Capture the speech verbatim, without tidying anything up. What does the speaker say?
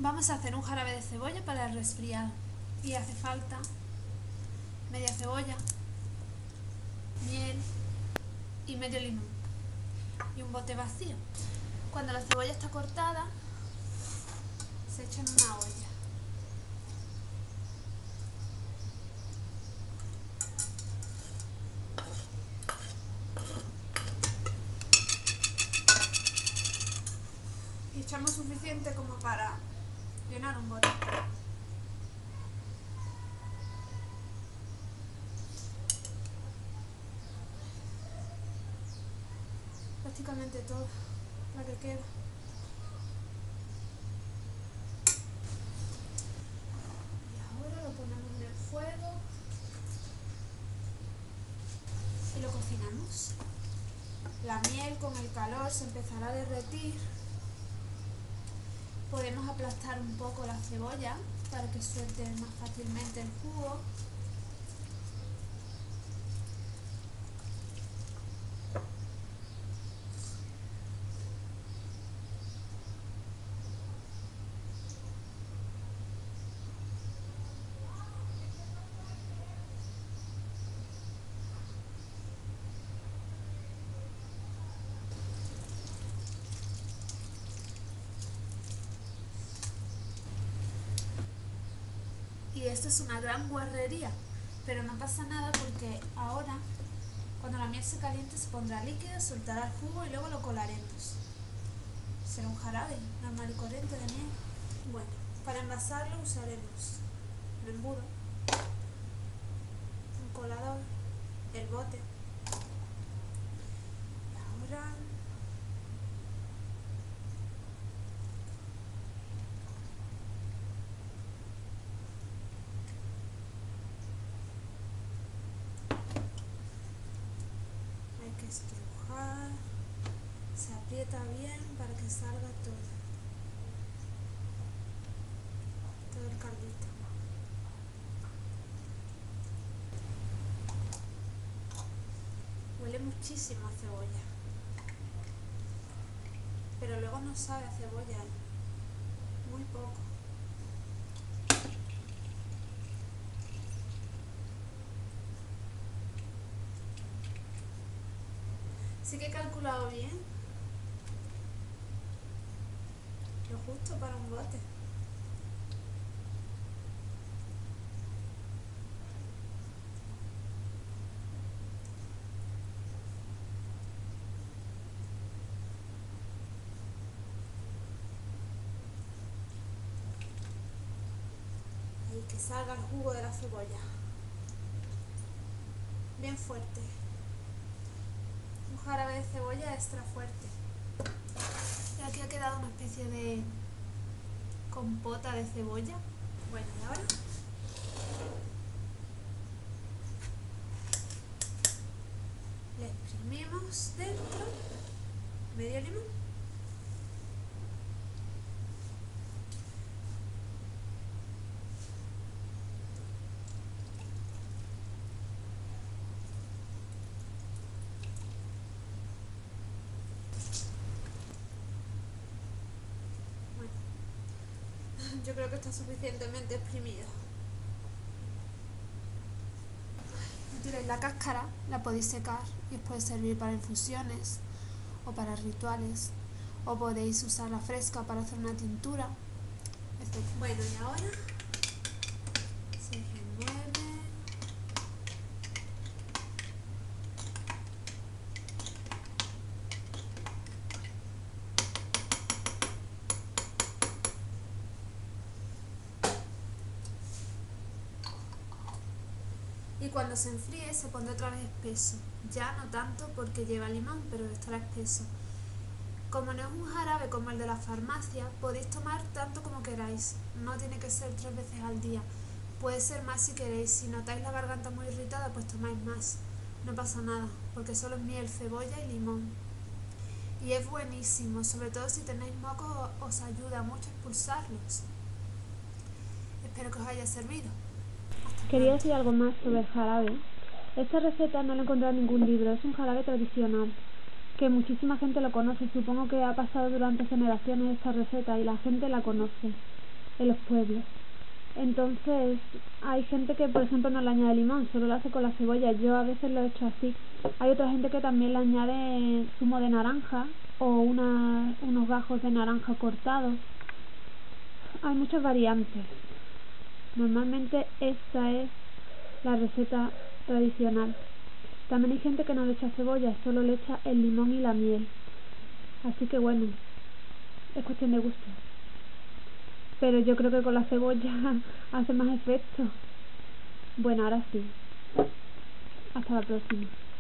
Vamos a hacer un jarabe de cebolla para el resfriado y hace falta media cebolla, miel y medio limón y un bote vacío. Cuando la cebolla está cortada, se echa en una olla. Y echamos suficiente como para llenar un bote. Prácticamente todo la que queda. Y ahora lo ponemos en el fuego y lo cocinamos. La miel con el calor se empezará a derretir. Podemos aplastar un poco la cebolla para que suelte más fácilmente el jugo. Y esto es una gran guarrería, pero no pasa nada porque ahora, cuando la miel se caliente, se pondrá líquida, soltará el jugo y luego lo colaremos. Será un jarabe normal y corriente de miel. Bueno, para envasarlo usaremos el embudo, un colador, el bote. Y ahora estrujar, se aprieta bien para que salga todo, todo el caldito. Huele muchísimo a cebolla, pero luego no sabe a cebolla, muy poco. Sí que he calculado bien, lo justo para un bote. Ahí que salga el jugo de la cebolla, bien fuerte. Un jarabe de cebolla extra fuerte. Y aquí ha quedado una especie de compota de cebolla. Bueno, y ahora le exprimimos dentro medio limón. Yo creo que está suficientemente exprimido. Tiréis la cáscara, la podéis secar y os puede servir para infusiones o para rituales, o podéis usarla fresca para hacer una tintura, etcétera. Bueno, y ahora se remueve. Y cuando se enfríe se pondrá otra vez espeso. Ya no tanto porque lleva limón, pero estará espeso. Como no es un jarabe como el de la farmacia, podéis tomar tanto como queráis. No tiene que ser tres veces al día. Puede ser más si queréis. Si notáis la garganta muy irritada, pues tomáis más. No pasa nada, porque solo es miel, cebolla y limón. Y es buenísimo, sobre todo si tenéis mocos, os ayuda mucho a expulsarlos. Espero que os haya servido. Quería decir algo más sobre el jarabe. Esta receta no la he encontrado en ningún libro, es un jarabe tradicional, que muchísima gente lo conoce. Supongo que ha pasado durante generaciones esta receta y la gente la conoce. en los pueblos. Entonces hay gente que por ejemplo no le añade limón, solo lo hace con la cebolla. Yo a veces lo he hecho así. Hay otra gente que también le añade zumo de naranja o una, unos gajos de naranja cortados. Hay muchas variantes. Normalmente esta es la receta tradicional. También hay gente que no le echa cebolla, solo le echa el limón y la miel. Así que bueno, es cuestión de gusto. Pero yo creo que con la cebolla hace más efecto. Bueno, ahora sí. Hasta la próxima.